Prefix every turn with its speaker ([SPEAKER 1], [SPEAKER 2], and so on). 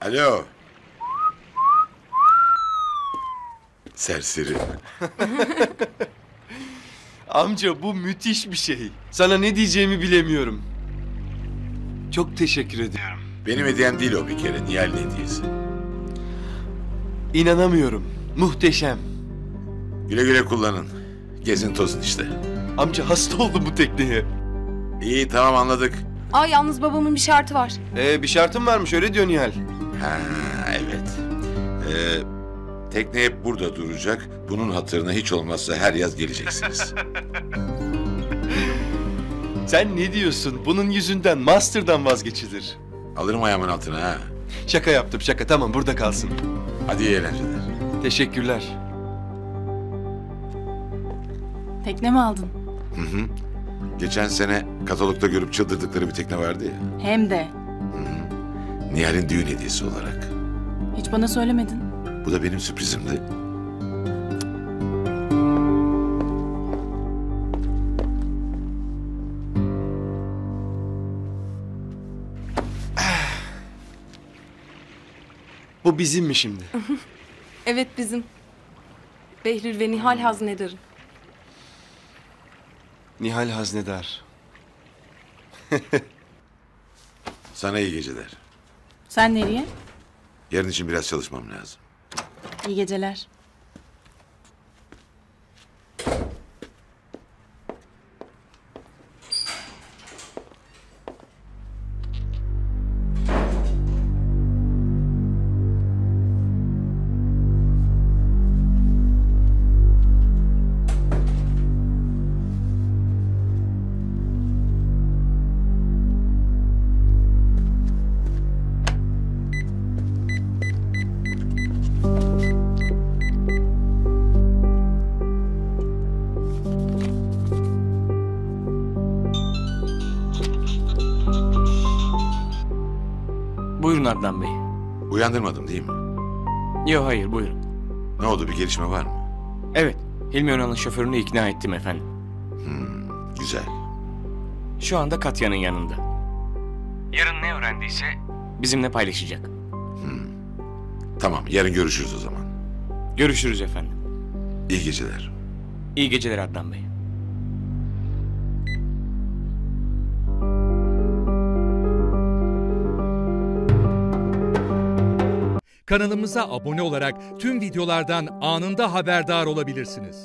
[SPEAKER 1] Alo. Serseri.
[SPEAKER 2] Amca bu müthiş bir şey. Sana ne diyeceğimi bilemiyorum. Çok teşekkür ediyorum.
[SPEAKER 1] Benim hediyem değil o bir kere. Nihal'in hediyesi.
[SPEAKER 2] İnanamıyorum. Muhteşem.
[SPEAKER 1] Güle güle kullanın. Gezin tozun işte.
[SPEAKER 2] Amca hasta oldum bu tekneye.
[SPEAKER 1] İyi tamam anladık.
[SPEAKER 3] Aa yalnız babamın bir şartı var.
[SPEAKER 2] Bir şartım varmış öyle diyor Nihal.
[SPEAKER 1] Ha evet. Tekne hep burada duracak. Bunun hatırına hiç olmazsa her yaz geleceksiniz.
[SPEAKER 2] Sen ne diyorsun? Bunun yüzünden Master'dan vazgeçilir.
[SPEAKER 1] Alırım ayağımın altına ha.
[SPEAKER 2] Şaka yaptım şaka, tamam burada kalsın.
[SPEAKER 1] Hadi iyi eğlenceler.
[SPEAKER 2] Teşekkürler.
[SPEAKER 3] Tekne mi aldın?
[SPEAKER 1] Hı hı. Geçen sene katalogda görüp çıldırdıkları bir tekne vardı ya.
[SPEAKER 3] Hem de.
[SPEAKER 1] Nihal'in düğün hediyesi olarak.
[SPEAKER 3] Hiç bana söylemedin.
[SPEAKER 1] Bu da benim sürprizimdi.
[SPEAKER 2] Bu bizim mi şimdi?
[SPEAKER 3] Evet bizim. Behlül ve Nihal Haznedar'ın.
[SPEAKER 2] Nihal Haznedar.
[SPEAKER 1] Sana iyi geceler.
[SPEAKER 3] Sen nereye?
[SPEAKER 1] Yarın için biraz çalışmam lazım.
[SPEAKER 3] İyi geceler.
[SPEAKER 4] Buyurun Adnan Bey.
[SPEAKER 1] Uyandırmadım değil mi?
[SPEAKER 4] Yok hayır buyurun.
[SPEAKER 1] Ne oldu, bir gelişme var mı?
[SPEAKER 4] Evet, Hilmi Önal'ın şoförünü ikna ettim efendim.
[SPEAKER 1] Güzel.
[SPEAKER 4] Şu anda Katya'nın yanında. Yarın ne öğrendiyse bizimle paylaşacak.
[SPEAKER 1] Tamam, yarın görüşürüz o zaman.
[SPEAKER 4] Görüşürüz efendim.
[SPEAKER 1] İyi geceler.
[SPEAKER 4] İyi geceler Adnan Bey.
[SPEAKER 5] Kanalımıza abone olarak tüm videolardan anında haberdar olabilirsiniz.